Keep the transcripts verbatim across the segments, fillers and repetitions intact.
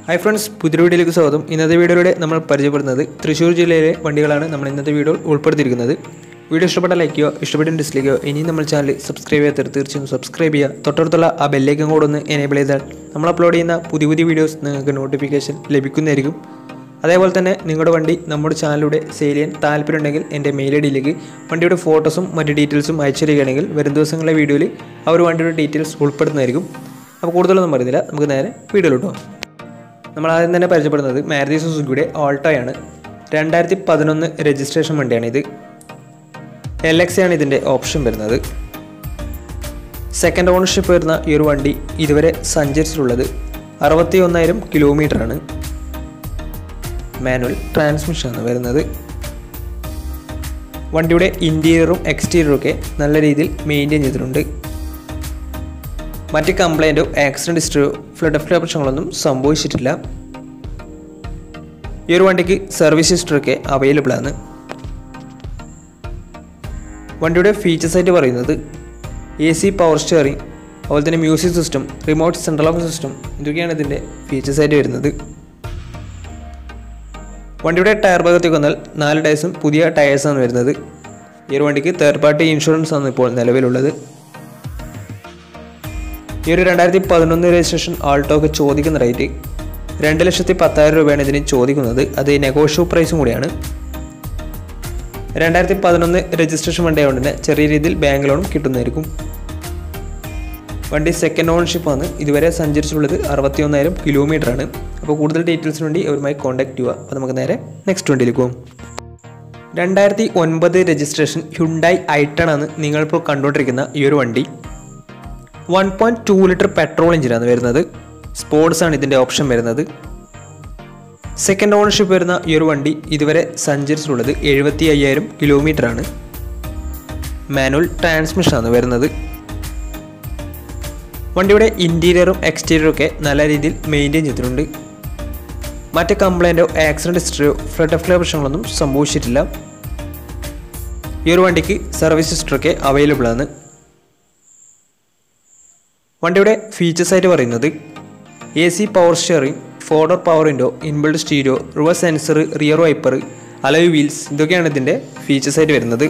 Hi friends, പുതിയ വീഡിയോയിലേക്ക് സ്വാഗതം. ഇന്നത്തെ വീഡിയോയിലൂടെ നമ്മൾ പരിചയപ്പെടുന്നത് തൃശ്ശൂർ ജില്ലയിലെ വണ്ടികളാണ് നമ്മൾ ഇന്നത്തെ വീഡിയോയിൽ ഉൾപ്പെടുത്തിയിരിക്കുന്നത്. വീഡിയോ ഇഷ്ടപ്പെട്ടാൽ ലൈക്ക് ചെയ്യുക, ഇഷ്ടപ്പെട്ടാൽ ഡിസ്ലൈക്ക് ചെയ്യുക. ഇനി നമ്മൾ ചാനൽ സബ്സ്ക്രൈബ് ചെയ്യാത്തവർ തീർച്ചയായും സബ്സ്ക്രൈബ് ചെയ്യുക. തൊട്ടടുത്തുള്ള ആ ബെല്ലൈക്കൺ കൂടെ ഒന്ന് എനേബിൾ ചെയ്താൽ നമ്മൾ അപ്ലോഡ് ചെയ്യുന്ന പുതിയ പുതിയ വീഡിയോസ് നിങ്ങൾക്ക് നോട്ടിഫിക്കേഷൻ ലഭിക്കുന്നതായിരിക്കും. അതേപോലെ തന്നെ നിങ്ങളുടെ വണ്ടി നമ്മുടെ ചാനലിലൂടെ സെയിൽ ചെയ്യാൻ താല്പര്യമുണ്ടെങ്കിൽ എൻ്റെ മെയിൽ ഐ ഡിയിലേക്ക് വണ്ടിയുടെ ഫോട്ടോസും മറ്റ് ഡീറ്റെയിൽസും അയച്ചു തരികയാണെങ്കിൽ വരും ദിവസങ്ങളിലെ വീഡിയോയിൽ ആ ഒരു വണ്ടിയുടെ ഡീറ്റെയിൽസ് ഉൾപ്പെടുന്നതായിരിക്കും. അപ്പോൾ കൂടുതലൊന്നും പറയുന്നില്ല, നമുക്ക് നേരെ വീഡിയോയിലോട്ട് പോകാം. നമ്മൾ ആദ്യം തന്നെ പരിചയപ്പെടുന്നത് മാരുതി സുസുക്കിയുടെ ഓൾട്ടോയാണ്. രണ്ടായിരത്തി പതിനൊന്ന് രജിസ്ട്രേഷൻ വണ്ടിയാണ് ഇത്. എൽ എക്സ് ആണ് ഇതിൻ്റെ ഓപ്ഷൻ വരുന്നത്. സെക്കൻഡ് ഓണർഷിപ്പ് വരുന്ന ഈ ഒരു വണ്ടി ഇതുവരെ സഞ്ചരിച്ചിട്ടുള്ളത് അറുപത്തി ഒന്നായിരം കിലോമീറ്ററാണ്. മാനുവൽ ട്രാൻസ്മിഷനാണ് വരുന്നത്. വണ്ടിയുടെ ഇൻറ്റീരിയറും എക്സ്റ്റീരിയറും ഒക്കെ നല്ല രീതിയിൽ മെയിൻറ്റെയിൻ ചെയ്തിട്ടുണ്ട്. മറ്റ് കംപ്ലൈൻറ്റോ ആക്സിഡൻറ്റ് ഹിസ്റ്ററിയോ ഫ്ലഡ് ഓഫ് പ്രശ്നങ്ങളൊന്നും സംഭവിച്ചിട്ടില്ല. ഈ ഒരു വണ്ടിക്ക് സർവീസ് ഹിസ്റ്ററൊക്കെ അവൈലബിൾ ആണ്. വണ്ടിയുടെ ഫീച്ചേഴ്സ് ആയിട്ട് പറയുന്നത് എ സി പവർ സ്റ്റിയറിംഗ്, അതുപോലെ തന്നെ music system, remote central lock system, ഇതൊക്കെയാണ് ഇതിൻ്റെ ഫീച്ചേഴ്സ് ആയിട്ട് വരുന്നത്. വണ്ടിയുടെ ടയർ ഭാഗത്തേക്ക് വന്നാൽ നാല് ടയർസും പുതിയ ടയേഴ്സാണ് വരുന്നത്. ഈ ഒരു വണ്ടിക്ക് തേർഡ് പാർട്ടി ഇൻഷുറൻസ് ആണ് ഇപ്പോൾ നിലവിലുള്ളത്. ഈ ഒരു രണ്ടായിരത്തി പതിനൊന്ന് രജിസ്ട്രേഷൻ ആൾട്ടോക്ക് ചോദിക്കുന്ന റേറ്റ് രണ്ട് ലക്ഷത്തി പത്തായിരം രൂപയാണ് ഇതിന് ചോദിക്കുന്നത്. അത് നെഗോഷ്യബിൾ പ്രൈസും കൂടിയാണ്. രണ്ടായിരത്തി പതിനൊന്ന് രജിസ്ട്രേഷൻ വണ്ടി ആയതുകൊണ്ട് തന്നെ ചെറിയ രീതിയിൽ ബാങ്ക് ലോണും കിട്ടുന്നതായിരിക്കും. വണ്ടി സെക്കൻഡ് ഓണർഷിപ്പാണ്. ഇതുവരെ സഞ്ചരിച്ചിട്ടുള്ളത് അറുപത്തി ഒന്നായിരം കിലോമീറ്ററാണ്. അപ്പോൾ കൂടുതൽ ഡീറ്റെയിൽസിന് വേണ്ടി അവരുമായി കോൺടാക്ട് ചെയ്യുക. അപ്പോൾ നമുക്ക് നേരെ നെക്സ്റ്റ് വണ്ടിയിലേക്ക് പോകും. രണ്ടായിരത്തി ഒൻപത് രജിസ്ട്രേഷൻ ഹ്യുണ്ടായി ഐട്ടൺ ആണ് നിങ്ങളിപ്പോൾ കണ്ടുകൊണ്ടിരിക്കുന്ന ഈ ഒരു വണ്ടി. One point two litre petrol എഞ്ചിനാണ് വരുന്നത്. സ്പോർട്സ് ആണ് ഇതിൻ്റെ ഓപ്ഷൻ വരുന്നത്. സെക്കൻഡ് ഓണർഷിപ്പ് വരുന്ന ഈ ഒരു വണ്ടി ഇതുവരെ സഞ്ചരിച്ചിട്ടുള്ളത് എഴുപത്തി അയ്യായിരം കിലോമീറ്ററാണ്. മാനുവൽ ട്രാൻസ്മിഷനാണ് വരുന്നത്. വണ്ടിയുടെ ഇൻറ്റീരിയറും എക്സ്റ്റീരിയറും ഒക്കെ നല്ല രീതിയിൽ മെയിൻറ്റെയിൻ ചെയ്തിട്ടുണ്ട്. മറ്റ് കംപ്ലൈൻറ്റോ ആക്സിഡൻറ്റ് ഹിസ്റ്ററിയോ ഫ്ലഡ് ഓഫ് പ്രശ്നങ്ങളൊന്നും സംഭവിച്ചിട്ടില്ല. ഈ ഒരു വണ്ടിക്ക് സർവീസ് ഹിസ്റ്ററൊക്കെ അവൈലബിൾ ആണ്. വണ്ടിയുടെ ഫീച്ചേഴ്സ് ആയിട്ട് പറയുന്നത് A C power steering, four door power window, inbuilt stereo, reverse sensor, rear wiper, alloy wheels, ഇതൊക്കെയാണ് ഇതിൻ്റെ ഫീച്ചേഴ്സ് ആയിട്ട് വരുന്നത്.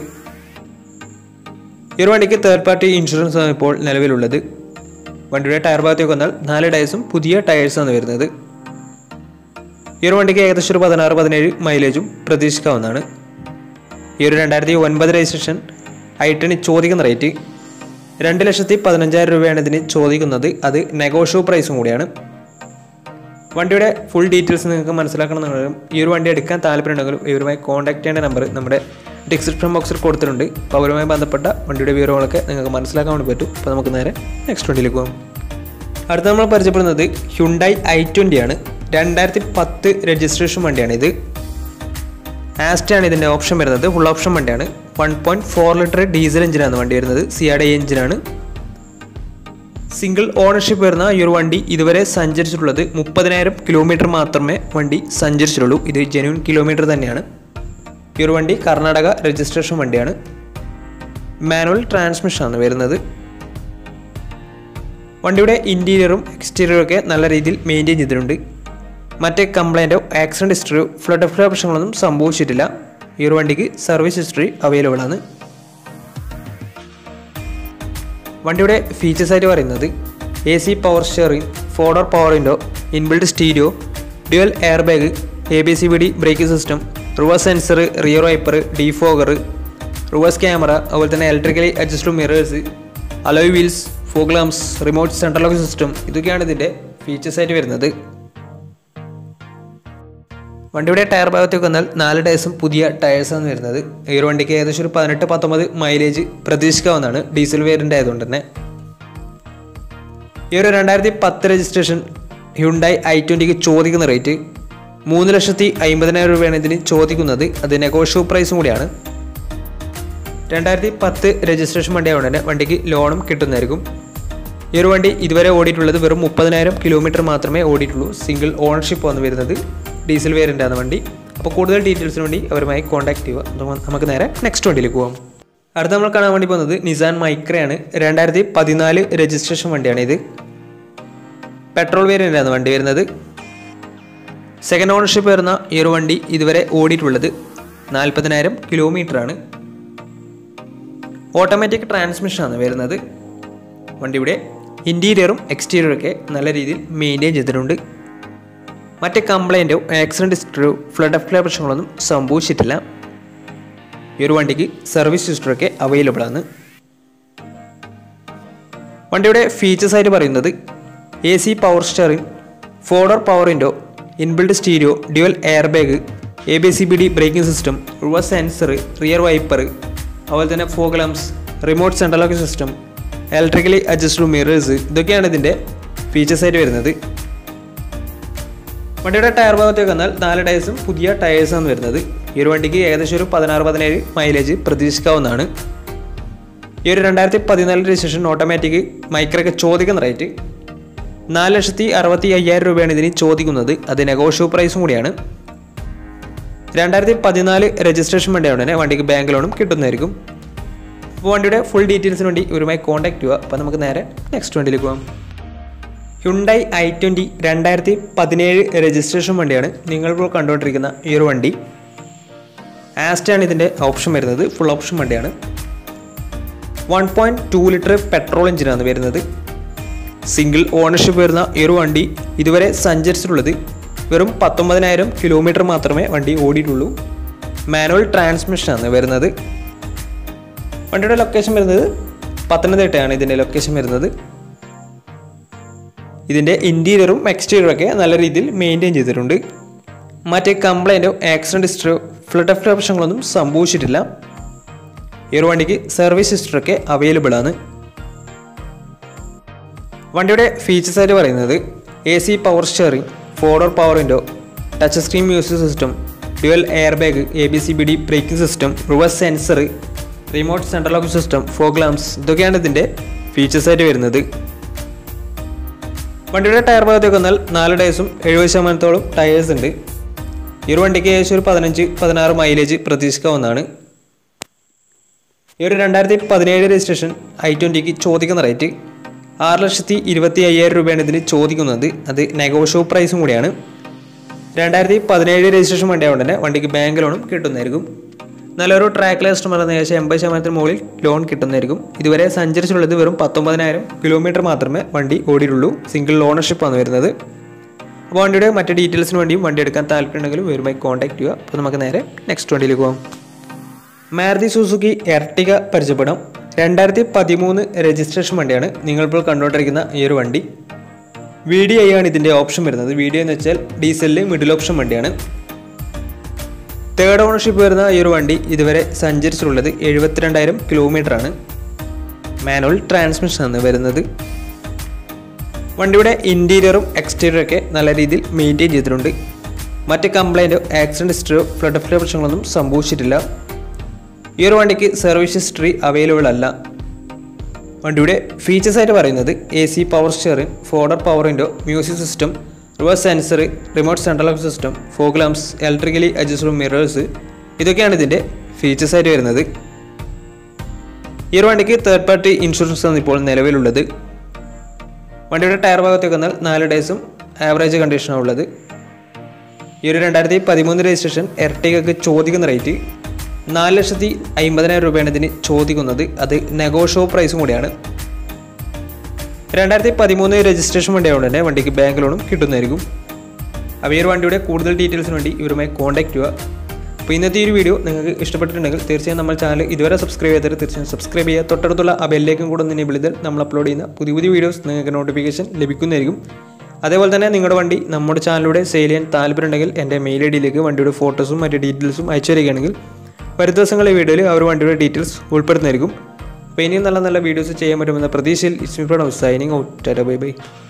ഈ ഒരു വണ്ടിക്ക് തേർഡ് പാർട്ടി ഇൻഷുറൻസ് ആണ് ഇപ്പോൾ നിലവിലുള്ളത്. വണ്ടിയുടെ ടയർ ഭാഗത്തേക്ക് വന്നാൽ നാല് ടയേഴ്സും പുതിയ ടയേഴ്സാണ് വരുന്നത്. ഈ ഒരു വണ്ടിക്ക് ഏകദേശം ഒരു പതിനാറ് പതിനേഴ് മൈലേജും പ്രതീക്ഷിക്കാവുന്നതാണ്. ഈ ഒരു രണ്ടായിരത്തി ഒൻപത് രജിസ്ട്രേഷൻ ഐട്ടന് ചോദിക്കുന്ന റേറ്റ് രണ്ട് ലക്ഷത്തി പതിനഞ്ചായിരം രൂപയാണ് ഇതിന് ചോദിക്കുന്നത്. അത് നെഗോഷ്യബിൾ പ്രൈസും കൂടിയാണ്. വണ്ടിയുടെ ഫുൾ ഡീറ്റെയിൽസ് നിങ്ങൾക്ക് മനസ്സിലാക്കണമെന്നുണ്ടെങ്കിലും ഈ ഒരു വണ്ടി എടുക്കാൻ താല്പര്യമുണ്ടെങ്കിലും ഇവരുമായി കോൺടാക്ട് ചെയ്യേണ്ട നമ്പർ നമ്മുടെ ഡിസ്ക്രിപ്ഷൻ ബോക്സിൽ കൊടുത്തിട്ടുണ്ട്. അപ്പോൾ അവരുമായി ബന്ധപ്പെട്ട വണ്ടിയുടെ വിവരങ്ങളൊക്കെ നിങ്ങൾക്ക് മനസ്സിലാക്കാൻ വേണ്ടി പറ്റും. അപ്പോൾ നമുക്ക് നേരെ നെക്സ്റ്റ് വണ്ടിയിലേക്ക് പോകാം. അടുത്ത നമ്മൾ പരിചയപ്പെടുന്നത് ഹ്യുണ്ടായി ഐ ട്വൻ്റി ആണ്. രണ്ടായിരത്തി പത്ത് രജിസ്ട്രേഷൻ വണ്ടിയാണ് ഇത്. ആസ്റ്റയാണ് ഇതിൻ്റെ ഓപ്ഷൻ വരുന്നത്. ഫുൾ ഓപ്ഷൻ വണ്ടിയാണ്. One point four litre diesel എഞ്ചിനാണ് വണ്ടി വരുന്നത്. സിയാഡ എഞ്ചിനാണ്. സിംഗിൾ ഓണർഷിപ്പ് വരുന്ന ഈ ഒരു വണ്ടി ഇതുവരെ സഞ്ചരിച്ചിട്ടുള്ളത് മുപ്പതിനായിരം കിലോമീറ്റർ മാത്രമേ വണ്ടി സഞ്ചരിച്ചിട്ടുള്ളൂ. ഇത് ജെന്യൂൻ കിലോമീറ്റർ തന്നെയാണ്. ഈ ഒരു വണ്ടി കർണാടക രജിസ്ട്രേഷൻ വണ്ടിയാണ്. മാനുവൽ ട്രാൻസ്മിഷനാണ് വരുന്നത്. വണ്ടിയുടെ ഇൻറ്റീരിയറും എക്സ്റ്റീരിയറും ഒക്കെ നല്ല രീതിയിൽ മെയിൻറ്റെയിൻ ചെയ്തിട്ടുണ്ട്. മറ്റ് കംപ്ലൈൻറ്റോ ആക്സിഡൻറ്റ് ഹിസ്റ്ററിയോ ഫ്ലഡ് ഓഫ് പ്രശ്നങ്ങളൊന്നും സംഭവിച്ചിട്ടില്ല. ഈ ഒരു വണ്ടിക്ക് സർവീസ് ഹിസ്റ്ററി അവൈലബിൾ ആണ്. വണ്ടിയുടെ ഫീച്ചേഴ്സ് ആയിട്ട് പറയുന്നത് A C power steering, four door power window, inbuilt stereo, dual air bag, A B C B D braking system, reverse sensor, rear wiper, defogger, reverse camera, അതുപോലെ തന്നെ electrically adjustable mirrors, alloy wheels, fog lamps, remote central lock system, ഇതൊക്കെയാണ് ഇതിൻ്റെ features ആയിട്ട് വരുന്നത്. വണ്ടിയുടെ tyre ഭാഗത്തേക്ക് വന്നാൽ നാല് ടയേഴ്സും പുതിയ ടയേഴ്സാണ് വരുന്നത്. ഈ ഒരു വണ്ടിക്ക് ഏകദേശം ഒരു പതിനെട്ട് പത്തൊമ്പത് മൈലേജ് പ്രതീക്ഷിക്കാവുന്നതാണ് ഡീസൽ വേരിയൻ്റ് ആയതുകൊണ്ട് തന്നെ. ഈ ഒരു രണ്ടായിരത്തി പത്ത് രജിസ്ട്രേഷൻ ഹ്യുണ്ടായി ഐ ട്വൻ്റിക്ക് ചോദിക്കുന്ന റേറ്റ് മൂന്ന് ലക്ഷത്തി അമ്പതിനായിരം രൂപയാണ് ഇതിന് ചോദിക്കുന്നത്. അത് നെഗോഷ്യബിൾ പ്രൈസും കൂടിയാണ്. രണ്ടായിരത്തി പത്ത് രജിസ്ട്രേഷൻ വണ്ടി ആയതുകൊണ്ട് തന്നെ വണ്ടിക്ക് ലോണും കിട്ടുന്നതായിരിക്കും. ഈ ഒരു വണ്ടി ഇതുവരെ ഓടിയിട്ടുള്ളത് വെറും മുപ്പതിനായിരം കിലോമീറ്റർ മാത്രമേ ഓടിയിട്ടുള്ളൂ. സിംഗിൾ ഓണർഷിപ്പ് വന്ന് വരുന്നത് ഡീസൽ വേരിയൻ്റ് ആണ് വണ്ടി. അപ്പോൾ കൂടുതൽ ഡീറ്റെയിൽസിന് വേണ്ടി അവരുമായി കോൺടാക്ട് ചെയ്യുക. നമുക്ക് നേരെ നെക്സ്റ്റ് വണ്ടിയിലേക്ക് പോകാം. അടുത്ത നമ്മൾ കാണാൻ വേണ്ടി പോകുന്നത് നിസാൻ മൈക്രയാണ്. രണ്ടായിരത്തി പതിനാല് രജിസ്ട്രേഷൻ വണ്ടിയാണ് ഇത്. പെട്രോൾ വേരിയൻ്റാണ് വണ്ടി വരുന്നത്. സെക്കൻഡ് ഓണർഷിപ്പ് വരുന്ന ഈ ഒരു വണ്ടി ഇതുവരെ ഓടിയിട്ടുള്ളത് നാൽപ്പതിനായിരം കിലോമീറ്ററാണ്. ഓട്ടോമാറ്റിക് ട്രാൻസ്മിഷനാണ് വരുന്നത്. വണ്ടിയുടെ ഇൻറ്റീരിയറും എക്സ്റ്റീരിയറൊക്കെ നല്ല രീതിയിൽ മെയിൻറ്റെയിൻ ചെയ്തിട്ടുണ്ട്. മറ്റ് കംപ്ലൈൻറ്റോ ആക്സിഡൻറ്റ് ഹിസ്റ്ററിയോ ഫ്ലഡ് ഓഫ് പ്രശ്നങ്ങളൊന്നും സംഭവിച്ചിട്ടില്ല. ഈ ഒരു വണ്ടിക്ക് സർവീസ് ഹിസ്റ്ററൊക്കെ അവൈലബിൾ ആണ്. വണ്ടിയുടെ ഫീച്ചേഴ്സ് ആയിട്ട് പറയുന്നത് A C power steering, four door power window, inbuilt stereo, dual air bag, A B C B D braking system, reverse sensor, rear wiper, അതുപോലെ തന്നെ fog lamps, remote central lock system, electrically adjustable mirrors, ഇതൊക്കെയാണ് ഇതിൻ്റെ features ആയിട്ട് വരുന്നത്. വണ്ടിയുടെ tyre ഭാഗത്തേക്ക് വന്നാൽ നാല് ടയേഴ്സും പുതിയ ടയേഴ്സാണ് വരുന്നത്. ഈ ഒരു വണ്ടിക്ക് ഏകദേശം ഒരു പതിനാറ് പതിനേഴ് മൈലേജ് പ്രതീക്ഷിക്കാവുന്നതാണ്. ഈ ഒരു രണ്ടായിരത്തി പതിനാല് രജിസ്ട്രേഷൻ ഓട്ടോമാറ്റിക് മൈക്രൊക്കെ ചോദിക്കുന്ന റേറ്റ് നാല് ലക്ഷത്തി അറുപത്തി അയ്യായിരം രൂപയാണ് ഇതിന് ചോദിക്കുന്നത്. അത് നെഗോഷ്യബിൾ പ്രൈസും കൂടിയാണ്. രണ്ടായിരത്തി പതിനാല് രജിസ്ട്രേഷൻ വണ്ടിയാണ് തന്നെ വണ്ടിക്ക് ബാങ്ക് ലോണും കിട്ടുന്നതായിരിക്കും. അപ്പോൾ വണ്ടിയുടെ ഫുൾ ഡീറ്റെയിൽസിന് വേണ്ടി ഇവരുമായി കോൺടാക്ട് ചെയ്യുക. അപ്പോൾ നമുക്ക് നേരെ നെക്സ്റ്റ് വണ്ടിയിലേക്ക് പോകാം. ഹ്യുണ്ടായി ഐ ട്വൻ്റി രണ്ടായിരത്തി പതിനേഴ് രജിസ്ട്രേഷൻ വണ്ടിയാണ് നിങ്ങളിപ്പോൾ കണ്ടുകൊണ്ടിരിക്കുന്ന ഈ ഒരു വണ്ടി. ആസ്റ്റാണ് ഇതിൻ്റെ ഓപ്ഷൻ വരുന്നത്. ഫുൾ ഓപ്ഷൻ വണ്ടിയാണ്. One point two litre petrol എഞ്ചിനാണ് വരുന്നത്. സിംഗിൾ ഓണർഷിപ്പ് വരുന്ന ഈ ഒരു വണ്ടി ഇതുവരെ സഞ്ചരിച്ചിട്ടുള്ളത് വെറും പത്തൊമ്പതിനായിരം കിലോമീറ്റർ മാത്രമേ വണ്ടി ഓടിയിട്ടുള്ളൂ. മാനുവൽ ട്രാൻസ്മിഷനാണ് വരുന്നത്. വണ്ടിയുടെ ലൊക്കേഷൻ വരുന്നത് പത്തനംതിട്ടയാണ് ഇതിൻ്റെ ലൊക്കേഷൻ വരുന്നത്. ഇതിൻ്റെ ഇൻറ്റീരിയറും എക്സ്റ്റീരിയറും ഒക്കെ നല്ല രീതിയിൽ മെയിൻറ്റെയിൻ ചെയ്തിട്ടുണ്ട്. മറ്റേ കംപ്ലൈൻറ്റോ ആക്സിഡൻറ്റ് ഹിസ്റ്ററിയോ ഫ്ലഡ് ഓഫ് പ്രശ്നങ്ങളൊന്നും സംഭവിച്ചിട്ടില്ല. ഈ ഒരു വണ്ടിക്ക് സർവീസ് ഹിസ്റ്ററൊക്കെ അവൈലബിൾ ആണ്. വണ്ടിയുടെ ഫീച്ചേഴ്സ് ആയിട്ട് പറയുന്നത് A C power steering, four door power window, touch screen music system, dual air bag, A B C B D braking system, reverse sensor, remote central lock system, fog lamps, ഇതൊക്കെയാണ് ഇതിൻ്റെ features ആയിട്ട് വരുന്നത്. വണ്ടിയുടെ tyre ഭാഗത്തേക്ക് വന്നാൽ നാല് ടയേഴ്സും എഴുപത് ശതമാനത്തോളം ടയേഴ്സ് ഉണ്ട്. ഈ ഒരു വണ്ടിക്ക് ഏകദേശം ഒരു പതിനഞ്ച് പതിനാറ് മൈലേജ് പ്രതീക്ഷിക്കാവുന്നതാണ്. ഈ ഒരു രണ്ടായിരത്തി പതിനേഴ് രജിസ്ട്രേഷൻ ഐ ട്വൻ്റിക്ക് ചോദിക്കുന്ന റേറ്റ് ആറ് ലക്ഷത്തി ഇരുപത്തി അയ്യായിരം രൂപയാണ് ഇതിന് ചോദിക്കുന്നത്. അത് നെഗോഷ്യബിൾ പ്രൈസും കൂടിയാണ്. രണ്ടായിരത്തി പതിനേഴ് രജിസ്ട്രേഷൻ വണ്ടി ആയതുകൊണ്ട് തന്നെ വണ്ടിക്ക് ബാങ്ക് ലോണും കിട്ടുന്നതായിരിക്കും. നല്ലൊരു ട്രാക്ക് കസ്റ്റമർ എന്ന ഏകദേശം എൺപത് ശതമാനത്തിന് മുകളിൽ ലോൺ കിട്ടുന്നതായിരിക്കും. ഇതുവരെ സഞ്ചരിച്ചിട്ടുള്ളത് വെറും പത്തൊമ്പതിനായിരം കിലോമീറ്റർ മാത്രമേ വണ്ടി ഓടിയിട്ടുള്ളൂ. സിംഗിൾ ഓണർഷിപ്പാണ് വരുന്നത്. അപ്പോൾ വണ്ടിയുടെ മറ്റ് ഡീറ്റെയിൽസിന് വേണ്ടിയും വണ്ടി എടുക്കാൻ താല്പര്യമുണ്ടെങ്കിലും ഇവരുമായി കോൺടാക്ട് ചെയ്യുക. അപ്പോൾ നമുക്ക് നേരെ നെക്സ്റ്റ് വണ്ടിയിലേക്ക് പോകാം. മാരുതി സുസുക്കി എർട്ടിക പരിചയപ്പെടാം. രണ്ടായിരത്തി പതിമൂന്ന് രജിസ്ട്രേഷൻ വണ്ടിയാണ് നിങ്ങളിപ്പോൾ കണ്ടുകൊണ്ടിരിക്കുന്ന ഈ ഒരു വണ്ടി. വി ഡി ഐ ആണ് ഇതിൻ്റെ ഓപ്ഷൻ വരുന്നത്. വി ഡി ഐ എന്ന് വെച്ചാൽ ഡീസലിൽ മിഡിൽ ഓപ്ഷൻ വണ്ടിയാണ്. തേർഡ് ഓണർഷിപ്പ് വരുന്ന ഈ ഒരു വണ്ടി ഇതുവരെ സഞ്ചരിച്ചിട്ടുള്ളത് എഴുപത്തിരണ്ടായിരം കിലോമീറ്ററാണ്. മാനുവൽ ട്രാൻസ്മിഷനാണ് വരുന്നത്. വണ്ടിയുടെ ഇൻറ്റീരിയറും എക്സ്റ്റീരിയറൊക്കെ നല്ല രീതിയിൽ മെയിൻറ്റെയിൻ ചെയ്തിട്ടുണ്ട്. മറ്റ് കംപ്ലൈൻറ്റോ ആക്സിഡൻറ്റ് ഹിസ്റ്ററിയോ ഫ്ലഡ് ഓഫ് പ്രശ്നങ്ങളൊന്നും സംഭവിച്ചിട്ടില്ല. ഈ ഒരു വണ്ടിക്ക് സർവീസ് ഹിസ്റ്ററി അവൈലബിൾ അല്ല. വണ്ടിയുടെ ഫീച്ചേഴ്സ് ആയിട്ട് പറയുന്നത് A C power steering, four door power window, music system, reverse sensor, remote central lock system, fog lamps, electrically adjustable mirrors, ഇതൊക്കെയാണ് ഇതിൻ്റെ ഫീച്ചേഴ്സ് ആയിട്ട് വരുന്നത്. ഈ ഒരു വണ്ടിക്ക് തേർഡ് പാർട്ടി ഇൻഷുറൻസ് ആണ് ഇപ്പോൾ നിലവിലുള്ളത്. വണ്ടിയുടെ ടയർ ഭാഗത്തേക്ക് വന്നാൽ നാല് ടയേഴ്സും ആവറേജ് കണ്ടീഷനാണ് ഉള്ളത്. ഈ ഒരു രണ്ടായിരത്തി പതിമൂന്ന് രജിസ്ട്രേഷൻ എർട്ടികക്ക് ചോദിക്കുന്ന റേറ്റ് നാല് ലക്ഷത്തി അമ്പതിനായിരം രൂപയാണ് ഇതിന് ചോദിക്കുന്നത്. അത് നെഗോഷ്യബിൾ പ്രൈസും കൂടിയാണ്. രണ്ടായിരത്തി പതിമൂന്ന് രജിസ്ട്രേഷൻ വണ്ടി ആയതുകൊണ്ട് തന്നെ വണ്ടിക്ക് ബാങ്ക് ലോണും കിട്ടുന്നതായിരിക്കും. അപ്പോൾ ഈ ഒരു വണ്ടിയുടെ കൂടുതൽ ഡീറ്റെയിൽസിന് വേണ്ടി ഇവരുമായി കോൺടാക്ട് ചെയ്യുക. അപ്പോൾ ഇന്നത്തെ ഈ ഒരു വീഡിയോ നിങ്ങൾക്ക് ഇഷ്ടപ്പെട്ടിട്ടുണ്ടെങ്കിൽ തീർച്ചയായും നമ്മൾ ചാനൽ ഇതുവരെ സബ്സ്ക്രൈബ് ചെയ്തത് തീർച്ചയായും സബ്സ്ക്രൈബ് ചെയ്യുക. തൊട്ടടുത്തുള്ള ആ ബെല്ലേക്കും കൂടെ ഒന്ന് എനേബിൾ ചെയ്താൽ നമ്മൾ അപ്ലോഡ് ചെയ്യുന്ന പുതിയ പുതിയ വീഡിയോസ് നിങ്ങൾക്ക് നോട്ടിഫിക്കേഷൻ ലഭിക്കുന്നതായിരിക്കും. അതേപോലെ തന്നെ നിങ്ങളുടെ വണ്ടി നമ്മുടെ ചാനലിലൂടെ സെയിൽ ചെയ്യാൻ താല്പര്യമുണ്ടെങ്കിൽ എൻ്റെ മെയിൽ ഐ ഡിയിലേക്ക് വണ്ടിയുടെ ഫോട്ടോസും മറ്റ് ഡീറ്റെയിൽസും അയച്ചു തരികയാണെങ്കിൽ വരും ദിവസങ്ങളിലെ വീഡിയോയിൽ അവർ വണ്ടിയുടെ ഡീറ്റെയിൽസ് ഉൾപ്പെടുന്നതായിരിക്കും. അപ്പോൾ ഇനിയും നല്ല നല്ല വീഡിയോസ് ചെയ്യാൻ പറ്റുമെന്ന പ്രതീക്ഷയിൽ it's me from signing out. Tata bye by.